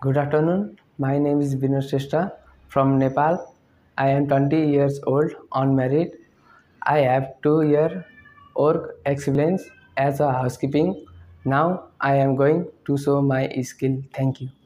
Good afternoon. My name is Vinod Shrestha from Nepal. I am 20 years old, unmarried. I have 2 year work experience as a housekeeping. Now I am going to show my skill. Thank you.